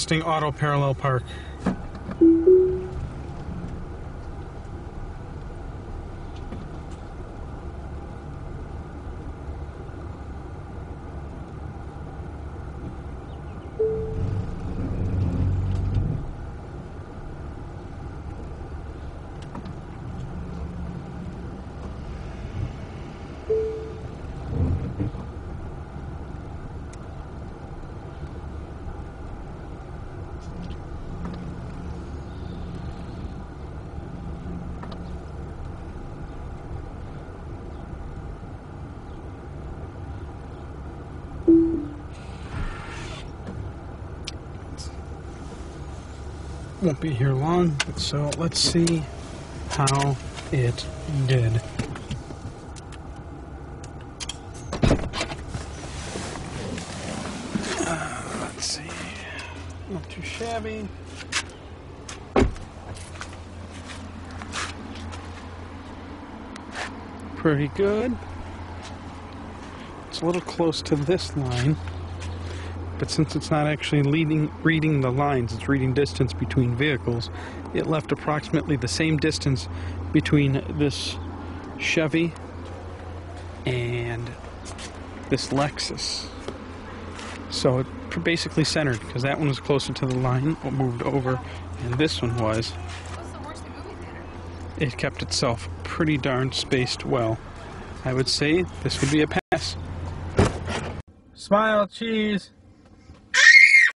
Testing auto parallel park. Won't be here long, so let's see how it did. Let's see, not too shabby. Pretty good. It's a little close to this line. But since it's not actually reading the lines, it's reading distance between vehicles, it left approximately the same distance between this Chevy and this Lexus. So it basically centered, because that one was closer to the line, moved over, and this one was. What's the worst movie theater? It kept itself pretty darn spaced well. I would say this would be a pass. Smile, cheese!